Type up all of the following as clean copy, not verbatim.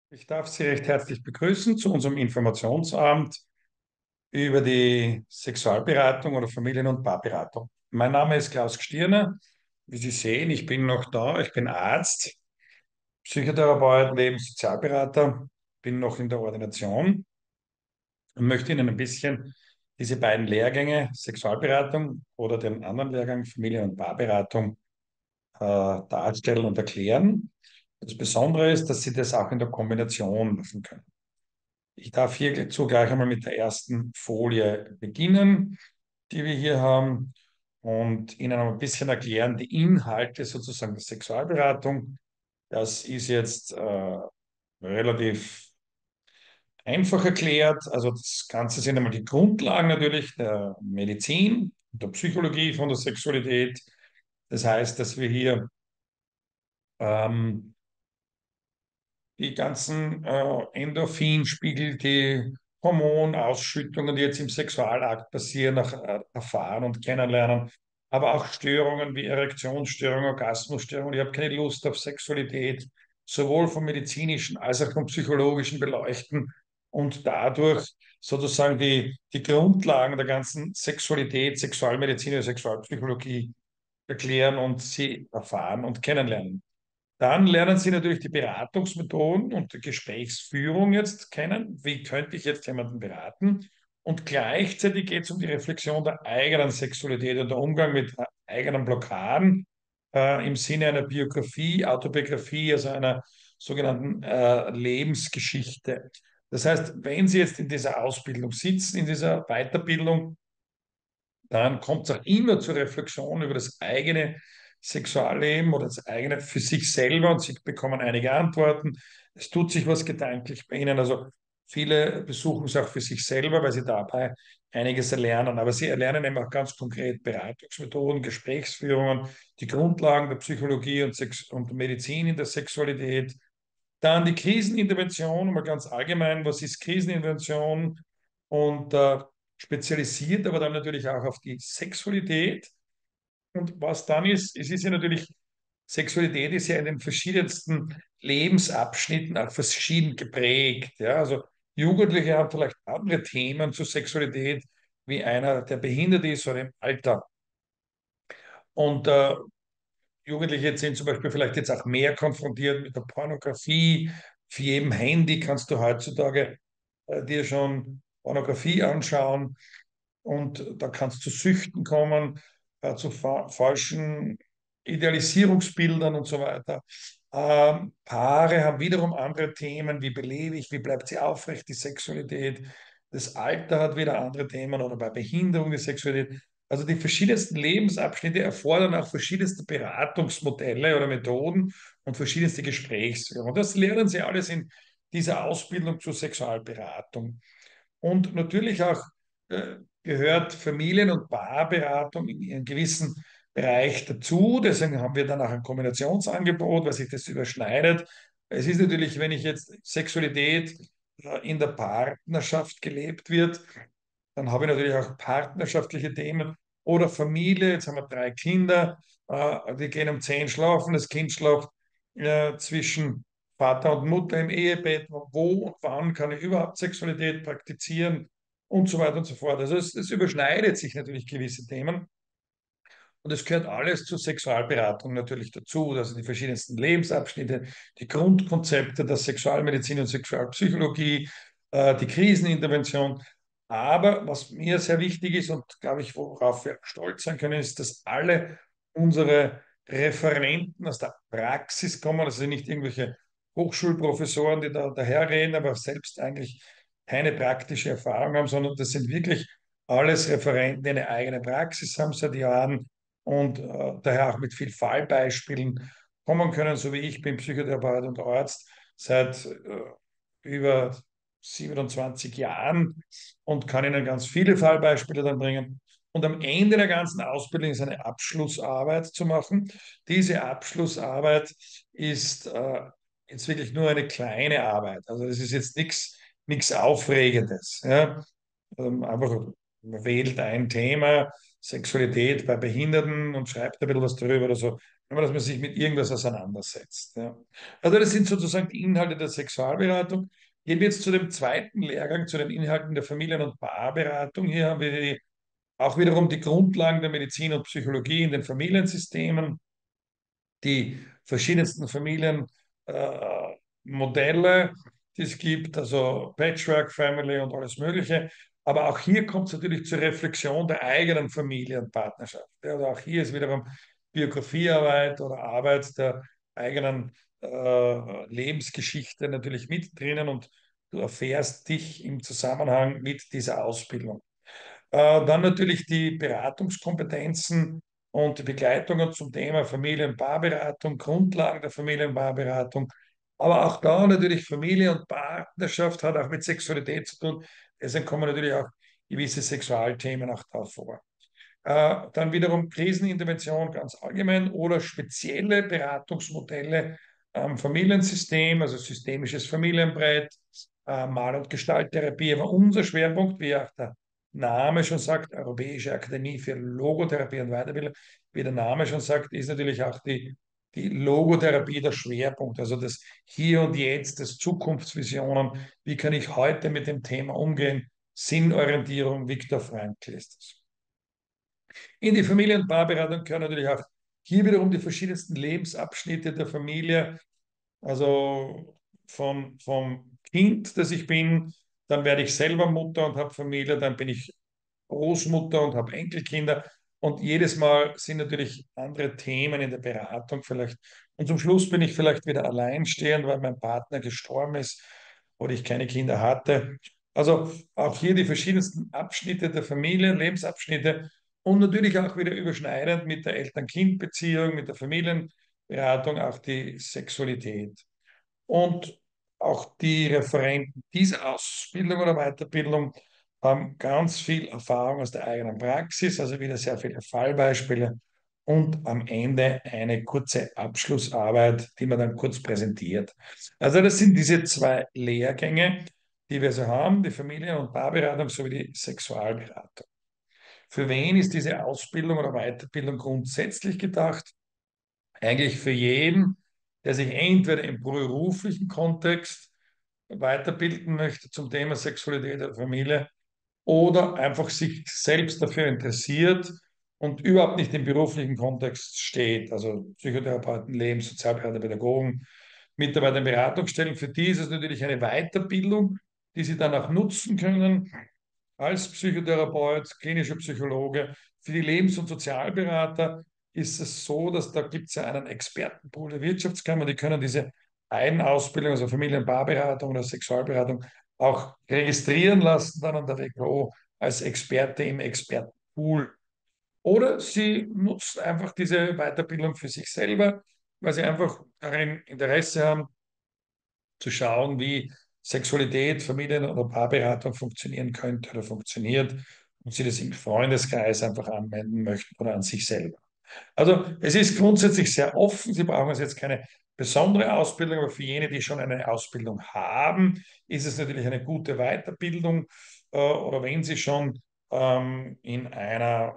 Ich darf Sie recht herzlich begrüßen zu unserem Informationsabend über die Sexualberatung oder Familien- und Paarberatung. Mein Name ist Klaus Gstirner. Wie Sie sehen, ich bin noch da. Ich bin Arzt, Psychotherapeut, Lebenssozialberater, bin noch in der Ordination und möchte Ihnen ein bisschen diese beiden Lehrgänge, Sexualberatung oder den anderen Lehrgang Familien- und Paarberatung, darstellen und erklären. Das Besondere ist, dass Sie das auch in der Kombination machen können. Ich darf hierzu gleich einmal mit der ersten Folie beginnen, die wir hier haben, und Ihnen ein bisschen erklären, die Inhalte sozusagen der Sexualberatung. Das ist jetzt relativ einfach erklärt. Also das Ganze sind einmal die Grundlagen natürlich der Medizin, der Psychologie von der Sexualität. Das heißt, dass wir hier ähm, die ganzen Endorphinspiegel, die Hormonausschüttungen, die jetzt im Sexualakt passieren, auch erfahren und kennenlernen, aber auch Störungen wie Erektionsstörungen, Orgasmusstörungen. Ich habe keine Lust auf Sexualität, sowohl vom medizinischen als auch vom psychologischen beleuchten und dadurch sozusagen die Grundlagen der ganzen Sexualität, Sexualmedizin oder Sexualpsychologie erklären und sie erfahren und kennenlernen. Dann lernen Sie natürlich die Beratungsmethoden und die Gesprächsführung jetzt kennen. Wie könnte ich jetzt jemanden beraten? Und gleichzeitig geht es um die Reflexion der eigenen Sexualität und der Umgang mit eigenen Blockaden im Sinne einer Biografie, Autobiografie, also einer sogenannten Lebensgeschichte. Das heißt, wenn Sie jetzt in dieser Ausbildung sitzen, in dieser Weiterbildung, dann kommt es auch immer zur Reflexion über das eigene Sexualleben oder das eigene für sich selber, und Sie bekommen einige Antworten. Es tut sich was gedanklich bei Ihnen. Also viele besuchen es auch für sich selber, weil sie dabei einiges erlernen. Aber sie erlernen eben auch ganz konkret Beratungsmethoden, Gesprächsführungen, die Grundlagen der Psychologie und, und Medizin in der Sexualität. Dann die Krisenintervention, mal ganz allgemein, was ist Krisenintervention? Und spezialisiert aber dann natürlich auch auf die Sexualität. Und was dann ist, es ist ja natürlich, Sexualität ist ja in den verschiedensten Lebensabschnitten auch verschieden geprägt. Ja? Also Jugendliche haben vielleicht andere Themen zur Sexualität wie einer, der behindert ist oder im Alter. Und Jugendliche sind zum Beispiel vielleicht jetzt auch mehr konfrontiert mit der Pornografie. Auf jedem Handy kannst du heutzutage dir schon Pornografie anschauen, und da kann es zu Süchten kommen, zu falschen Idealisierungsbildern und so weiter. Paare haben wiederum andere Themen, wie belebe ich, wie bleibt sie aufrecht, die Sexualität. Das Alter hat wieder andere Themen oder bei Behinderung die Sexualität. Also die verschiedensten Lebensabschnitte erfordern auch verschiedenste Beratungsmodelle oder Methoden und verschiedenste Gesprächsführung. Und das lernen Sie alles in dieser Ausbildung zur Sexualberatung. Und natürlich auch gehört Familien- und Paarberatung in einem gewissen Bereich dazu. Deswegen haben wir dann auch ein Kombinationsangebot, weil sich das überschneidet. Es ist natürlich, wenn ich jetzt Sexualität in der Partnerschaft gelebt wird, dann habe ich natürlich auch partnerschaftliche Themen oder Familie. Jetzt haben wir 3 Kinder, die gehen um 10 schlafen. Das Kind schlaft zwischen Vater und Mutter im Ehebett. Wo und wann kann ich überhaupt Sexualität praktizieren und so weiter und so fort. Also es überschneidet sich natürlich gewisse Themen. Und es gehört alles zur Sexualberatung natürlich dazu, also die verschiedensten Lebensabschnitte, die Grundkonzepte der Sexualmedizin und Sexualpsychologie, die Krisenintervention. Aber was mir sehr wichtig ist und glaube ich, worauf wir stolz sein können, ist, dass alle unsere Referenten aus der Praxis kommen, also nicht irgendwelche Hochschulprofessoren, die da daherreden, aber selbst eigentlich keine praktische Erfahrung haben, sondern das sind wirklich alles Referenten, die eine eigene Praxis haben seit Jahren und daher auch mit viel Fallbeispielen kommen können, so wie ich bin Psychotherapeut und Arzt seit über 27 Jahren und kann Ihnen ganz viele Fallbeispiele dann bringen. Und am Ende der ganzen Ausbildung ist eine Abschlussarbeit zu machen. Diese Abschlussarbeit ist jetzt wirklich nur eine kleine Arbeit. Also es ist jetzt nichts Aufregendes. Ja? Einfach man wählt ein Thema, Sexualität bei Behinderten und schreibt ein bisschen was darüber oder so, aber dass man sich mit irgendwas auseinandersetzt. Ja. Also das sind sozusagen die Inhalte der Sexualberatung. Gehen wir jetzt zu dem zweiten Lehrgang, zu den Inhalten der Familien- und Paarberatung. Hier haben wir auch wiederum die Grundlagen der Medizin und Psychologie in den Familiensystemen, die verschiedensten Familienmodelle, die es gibt, also Patchwork Family und alles Mögliche. Aber auch hier kommt es natürlich zur Reflexion der eigenen Familie und Partnerschaft. Ja, also auch hier ist wiederum Biografiearbeit oder Arbeit der eigenen Lebensgeschichte natürlich mit drinnen und du erfährst dich im Zusammenhang mit dieser Ausbildung. Dann natürlich die Beratungskompetenzen und die Begleitungen zum Thema Familien- und Paarberatung, Grundlagen der Familien- und Paarberatung. Aber auch da natürlich Familie und Partnerschaft hat auch mit Sexualität zu tun. Deswegen kommen natürlich auch gewisse Sexualthemen auch da vor. Dann wiederum Krisenintervention ganz allgemein oder spezielle Beratungsmodelle am Familiensystem, also systemisches Familienbrett, Mal- und Gestalttherapie. Aber unser Schwerpunkt, wie auch der Name schon sagt, Europäische Akademie für Logotherapie und Weiterbildung, wie der Name schon sagt, ist natürlich auch die Logotherapie der Schwerpunkt, also das Hier und Jetzt, das Zukunftsvisionen. Wie kann ich heute mit dem Thema umgehen? Sinnorientierung, Viktor Frankl ist das. In die Familie- und Paarberatung gehören natürlich auch hier wiederum die verschiedensten Lebensabschnitte der Familie, also vom Kind, das ich bin, dann werde ich selber Mutter und habe Familie, dann bin ich Großmutter und habe Enkelkinder. Und jedes Mal sind natürlich andere Themen in der Beratung vielleicht. Und zum Schluss bin ich vielleicht wieder alleinstehend, weil mein Partner gestorben ist oder ich keine Kinder hatte. Also auch hier die verschiedensten Abschnitte der Familie, Lebensabschnitte und natürlich auch wieder überschneidend mit der Eltern-Kind-Beziehung, mit der Familienberatung, auch die Sexualität. Und auch die Referenten dieser Ausbildung oder Weiterbildung haben ganz viel Erfahrung aus der eigenen Praxis, also wieder sehr viele Fallbeispiele und am Ende eine kurze Abschlussarbeit, die man dann kurz präsentiert. Also das sind diese zwei Lehrgänge, die wir so haben, die Familien- und Paarberatung sowie die Sexualberatung. Für wen ist diese Ausbildung oder Weiterbildung grundsätzlich gedacht? Eigentlich für jeden, der sich entweder im beruflichen Kontext weiterbilden möchte zum Thema Sexualität oder Familie oder einfach sich selbst dafür interessiert und überhaupt nicht im beruflichen Kontext steht. Also Psychotherapeuten, Sozialberater, Pädagogen, Mitarbeiter in Beratungsstellen. Für die ist es natürlich eine Weiterbildung, die sie dann auch nutzen können als Psychotherapeut, klinischer Psychologe. Für die Lebens- und Sozialberater ist es so, dass da gibt es ja einen Expertenpool der Wirtschaftskammer, die können diese beiden Ausbildungen, also Familien- und Paarberatung oder Sexualberatung, auch registrieren lassen dann an der WKO als Experte im Expertenpool. Oder sie nutzen einfach diese Weiterbildung für sich selber, weil sie einfach darin Interesse haben, zu schauen, wie Sexualität, Familien- oder Paarberatung funktionieren könnte oder funktioniert und sie das im Freundeskreis einfach anwenden möchten oder an sich selber. Also es ist grundsätzlich sehr offen. Sie brauchen also jetzt keine besondere Ausbildung, aber für jene, die schon eine Ausbildung haben, ist es natürlich eine gute Weiterbildung. Oder wenn Sie schon in einer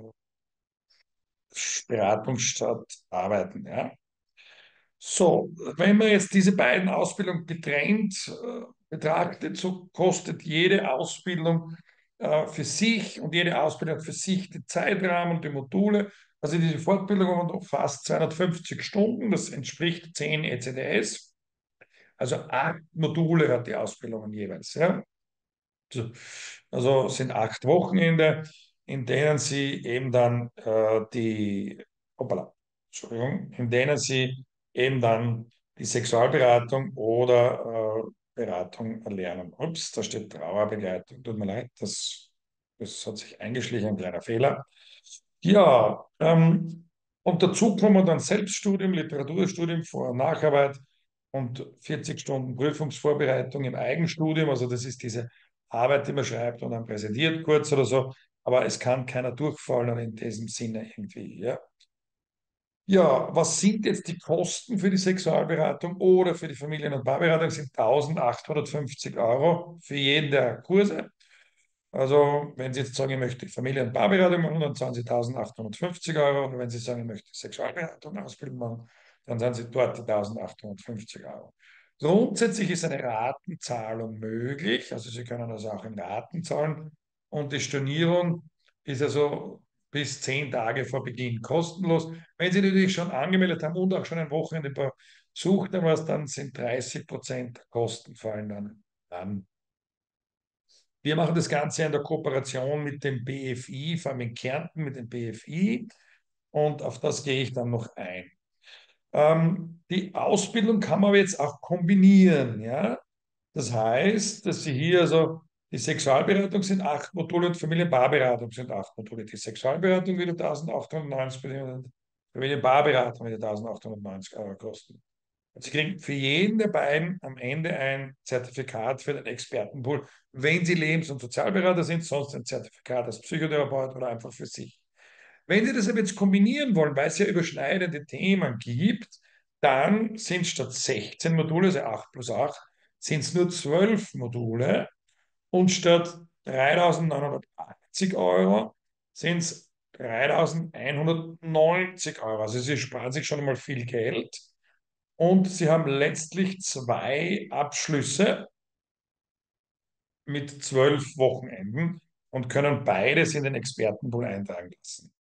Beratungsstadt arbeiten. Ja. So, wenn man jetzt diese beiden Ausbildungen getrennt betrachtet, so kostet jede Ausbildung für sich und jede Ausbildung für sich den Zeitrahmen und die Module. Also diese Fortbildung umfasst 250 Stunden, das entspricht 10 ECTS. Also 8 Module hat die Ausbildung jeweils. Ja. So, also sind 8 Wochenende, in denen Sie eben dann hoppala, Entschuldigung, in denen Sie eben dann die Sexualberatung oder Beratung erlernen. Ups, da steht Trauerbegleitung. Tut mir leid, das hat sich eingeschlichen, ein kleiner Fehler. Ja, und dazu kommen dann Selbststudium, Literaturstudium, Vor- und Nacharbeit und 40 Stunden Prüfungsvorbereitung im Eigenstudium. Also das ist diese Arbeit, die man schreibt und dann präsentiert kurz oder so. Aber es kann keiner durchfallen in diesem Sinne irgendwie. Ja. Ja, was sind jetzt die Kosten für die Sexualberatung oder für die Familien- und Paarberatung? Sind 1.850 € für jeden der Kurse. Also, wenn Sie jetzt sagen, ich möchte Familie- und Paarberatung machen, dann zahlen Sie 1.850 Euro. Und wenn Sie sagen, ich möchte Sexualberatung Ausbildung machen, dann sind Sie dort die 1.850 Euro. Grundsätzlich ist eine Ratenzahlung möglich. Also Sie können das auch in Raten zahlen. Und die Stornierung ist also bis 10 Tage vor Beginn kostenlos. Wenn Sie natürlich schon angemeldet haben und auch schon ein Wochenende besucht haben, dann sind 30% der Kosten fallen dann an. Wir machen das Ganze in der Kooperation mit dem BFI, vor allem in Kärnten mit dem BFI. Und auf das gehe ich dann noch ein. Die Ausbildung kann man aber jetzt auch kombinieren. Ja? Das heißt, dass Sie hier, also die Sexualberatung sind 8 Module und Familienpaarberatung sind 8 Module. Die Sexualberatung wieder 1.890 und Familienpaarberatung wieder 1.890 Euro kosten. Und Sie kriegen für jeden der beiden am Ende ein Zertifikat für den Expertenpool, wenn Sie Lebens- und Sozialberater sind, sonst ein Zertifikat als Psychotherapeut oder einfach für sich. Wenn Sie das aber jetzt kombinieren wollen, weil es ja überschneidende Themen gibt, dann sind statt 16 Module, also 8 plus 8, sind es nur 12 Module und statt 3.980 Euro sind es 3.190 Euro. Also Sie sparen sich schon mal viel Geld. Und sie haben letztlich 2 Abschlüsse mit 12 Wochenenden und können beides in den Expertenpool eintragen lassen.